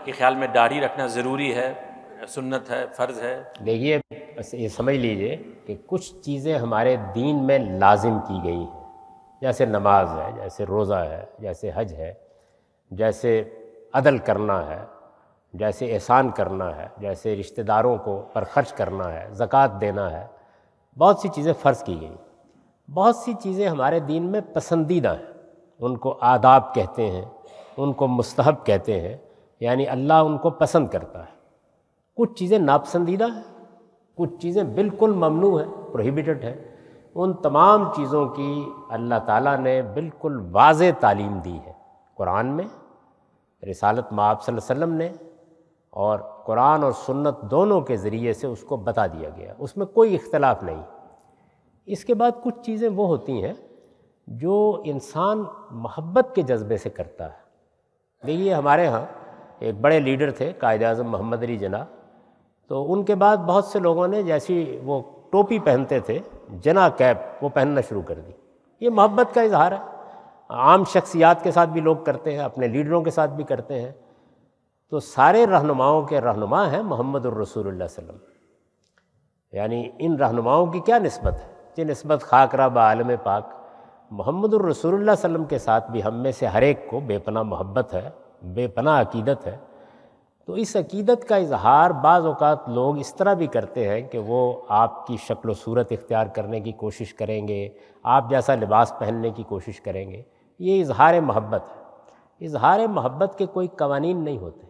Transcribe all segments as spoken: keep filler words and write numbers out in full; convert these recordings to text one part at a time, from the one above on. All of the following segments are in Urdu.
کہ خیال میں داڑھی رکھنا ضروری ہے، سنت ہے، فرض ہے؟ دیکھیے بس یہ سمجھ لیجئے کہ کچھ چیزیں ہمارے دین میں لازم کی گئی ہیں، جیسے نماز ہے، جیسے روزہ ہے، جیسے حج ہے، جیسے عدل کرنا ہے، جیسے احسان کرنا ہے، جیسے رشتہ داروں کو پر خرچ کرنا ہے، زکوٰۃ دینا ہے، بہت سی چیزیں فرض کی گئی۔ بہت سی چیزیں ہمارے دین میں پسندیدہ ہیں، ان کو آداب کہتے ہیں، ان کو مستحب کہتے ہیں، یعنی اللہ ان کو پسند کرتا ہے۔ کچھ چیزیں ناپسندیدہ ہیں، کچھ چیزیں بالکل ممنوع ہیں، پروہیبٹڈ ہیں۔ ان تمام چیزوں کی اللہ تعالیٰ نے بالکل واضح تعلیم دی ہے، قرآن میں، رسالت مآب صلی اللہ علیہ وسلم نے، اور قرآن اور سنت دونوں کے ذریعے سے اس کو بتا دیا گیا، اس میں کوئی اختلاف نہیں۔ اس کے بعد کچھ چیزیں وہ ہوتی ہیں جو انسان محبت کے جذبے سے کرتا ہے۔ دیکھیے ہمارے ہاں ایک بڑے لیڈر تھے قائد اعظم محمد علی جناح، تو ان کے بعد بہت سے لوگوں نے جیسی وہ ٹوپی پہنتے تھے جناح کیپ وہ پہننا شروع کر دی۔ یہ محبت کا اظہار ہے، عام شخصیات کے ساتھ بھی لوگ کرتے ہیں، اپنے لیڈروں کے ساتھ بھی کرتے ہیں۔ تو سارے رہنماؤں کے رہنما ہیں محمد الرسول اللہ صلی اللہ علیہ وسلم، یعنی ان رہنماؤں کی کیا نسبت ہے؟ یہ نسبت خاک رہ بعالم پاک محمد الرسول اللہ صلی اللہ علیہ وسلم کے ساتھ بھی ہم میں سے ہر ایک کو بے پناہ محبت ہے، بے پناہ عقیدت ہے۔ تو اس عقیدت کا اظہار بعض اوقات لوگ اس طرح بھی کرتے ہیں کہ وہ آپ کی شکل و صورت اختیار کرنے کی کوشش کریں گے، آپ جیسا لباس پہننے کی کوشش کریں گے۔ یہ اظہار محبت ہے۔ اظہار محبت کے کوئی قوانین نہیں ہوتے،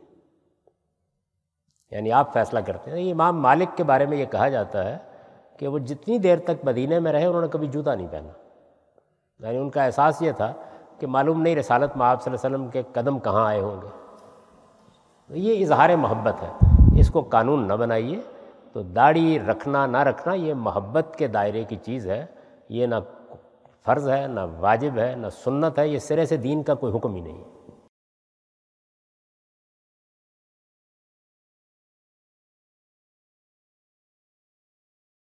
یعنی آپ فیصلہ کرتے ہیں۔ امام مالک کے بارے میں یہ کہا جاتا ہے کہ وہ جتنی دیر تک مدینے میں رہے انہوں نے کبھی جوتا نہیں پہنا، یعنی ان کا احساس یہ تھا کہ معلوم نہیں رسالت مآب صلی اللہ علیہ وسلم کے قدم کہاں آئے ہوں گے۔ تو یہ اظہار محبت ہے، اس کو قانون نہ بنائیے۔ تو داڑھی رکھنا نہ رکھنا یہ محبت کے دائرے کی چیز ہے، یہ نہ فرض ہے، نہ واجب ہے، نہ سنت ہے، یہ سرے سے دین کا کوئی حکم ہی نہیں ہے۔